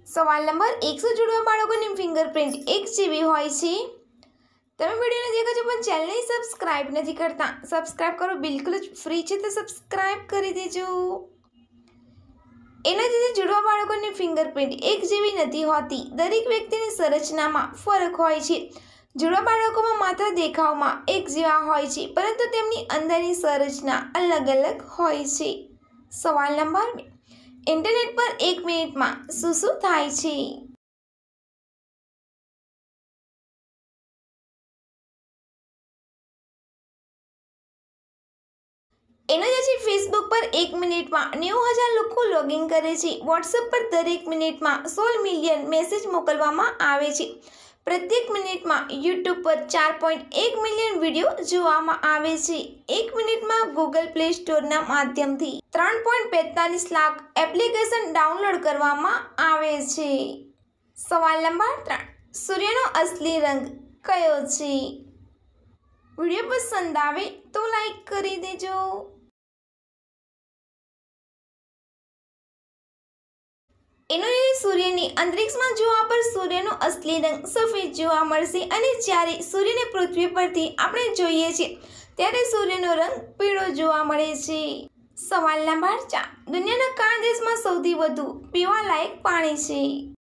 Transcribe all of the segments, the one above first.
સવાલ નંબર 100 જુડવા બાળકોની fingerprint 1 GB હોય છે। તમે વિડીયોને દેખો છો પણ ચેનલને સબસ્ક્રાઇબ નથી કરતા। સબસ્ક્રાઇબ કરો, બિલકુલ જ ફ્રી છે, તો સબસ્ક્રાઇબ કરી દેજો। એના જે જુડવા બાળકોની ફિંગરપ્રિન્ટ 1 જેવી નથી હોતી। દરેક વ્યક્તિની સંરચનામાં ફરક હોય છે। જુડવા બાળકોમાં માત્ર દેખાવમાં એક જેવા હોય છે, પરંતુ તેમની અંદરની સંરચના અલગ અલગ હોય છે। સવાલ નંબર 2, ઇન્ટરનેટ પર 1 મિનિટમાં શું થાય છે? એનો જે છે ફેસબુક પર 1 મિનિટમાં 90,000 લોકો લોગિન કરે છે। વોટ્સએપ પર દરેક મિનિટમાં 16 મિલિયન મેસેજ મોકલવામાં આવે છે। પ્રત્યેક મિનિટમાં યુટ્યુબ પર 4.1 મિલિયન વિડીયો જોવામાં આવે છે। 1 મિનિટમાં ગૂગલ પ્લે સ્ટોરના માધ્યમથી 3.45 લાખ એપ્લિકેશન ડાઉનલોડ કરવામાં આવે છે। સવાલ નંબર 3, સૂર્યનો અસલી રંગ કયો છે? વિડીયો પસંદ આવે તો લાઈક કરી દેજો। એનો સૂર્યની અંતરિક્ષમાં જોવા પર સૂર્યનો અસલી રંગ સફેદ જોવા મળશે, અને જ્યારે સૂર્યને પૃથ્વી પરથી આપણે જોઈએ છીએ ત્યારે સૂર્યનો રંગ પીળો જોવા મળે છે। સવાલ નંબર 4, દુનિયાના કયા દેશમાં સૌથી વધુ પીવાલાયક પાણી છે?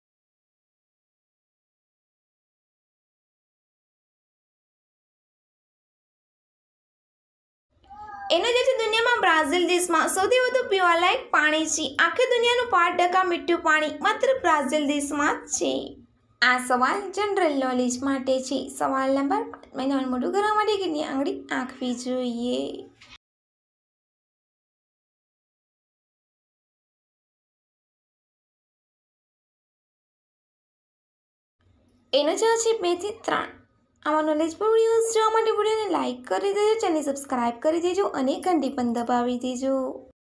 એનો જે છે દુનિયામાં બ્રાઝિલ દેશમાં સૌથી વધુ પીવાલાયક પાણી છે। આખી દુનિયાનું 5% મીઠું પાણી માત્ર બ્રાઝિલ દેશમાં છે। આ સવાલ જનરલ નોલેજ માટે છે। સવાલ નંબર 5, મહિનાનું મોઢું કરવા માટે કેટલી આંગળી આંખવી જોઈએ? એનો જવાબ છે 2 થી 3। આવા નોલેજફુલ વિડીયોઝ જોવા માટે વિડીયોને લાઇક કરી દેજો, ચેનલ સબસ્ક્રાઇબ કરી દેજો અને ઘંટી પણ દબાવી દેજો।